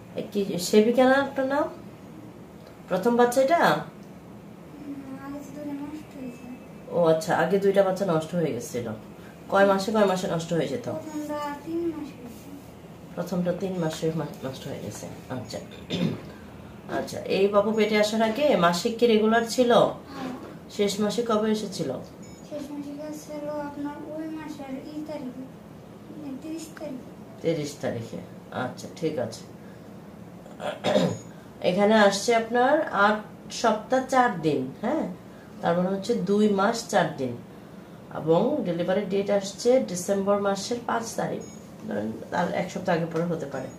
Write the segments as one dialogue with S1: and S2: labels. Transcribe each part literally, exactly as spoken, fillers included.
S1: কি সেবিকা না আপনার নাম? প্রথম বাচ্চা এটা? ও আচ্ছা, আগে দুইটা বাচ্চা নষ্ট হয়ে গেছিল। কয় মাসে কয় মাসে নষ্ট হয়ে যেত? প্রথমটা তিন মাসে নষ্ট হয়ে গেছে। আচ্ছা আচ্ছা, এই বাবু পেটে আসার আগে মাসিক কি রেগুলার ছিল? শেষ মাসে কবে এসেছিল? তিরিশ তারিখে। আচ্ছা ঠিক আছে। এখানে আসছে আপনার আট সপ্তাহ চার দিন। হ্যাঁ, তার মানে হচ্ছে দুই মাস চার দিন। এবং ডেলিভারি ডেট আসছে ডিসেম্বর মাসের পাঁচ তারিখ। তার এক সপ্তাহ আগে পরে হতে পারে।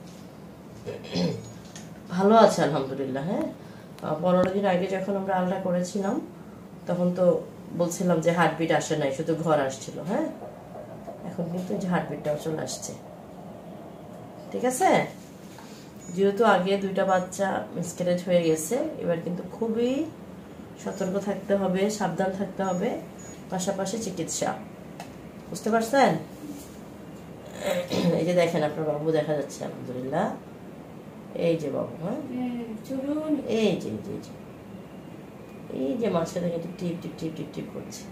S1: ভালো আছে আলহামদুলিল্লাহ। হ্যাঁ, পনেরো দিন আগে যখন আমরা আলট্রা করেছিলাম তখন তো বলছিলাম যে হার্টবিট আসে নাই, শুধু ঘর আসছিল। হ্যাঁ, এখন কিন্তু যে হার্টবিটটাও চলে আসছে। ঠিক আছে, যেহেতু আগে দুইটা বাচ্চা মিসক্যারেজ হয়ে গেছে, এবার কিন্তু খুবই সতর্ক থাকতে হবে, সাবধান থাকতে হবে, পাশাপাশি চিকিৎসা। বুঝতে পারছেন? এই যে দেখেন আপনার বাবু দেখা যাচ্ছে আলহামদুলিল্লাহ। এই যে বাবু, হ্যাঁ এই যে এই যে এই যে মাঝে দেখে টিপ টিপ টিপ টিপ টিপ করছে,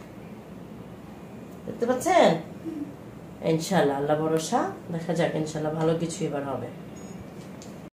S1: দেখতে পাচ্ছেন? ইনশাল্লাহ, আল্লাহ ভরসা, দেখা যাক ইনশাল্লাহ ভালো কিছু এবার হবে।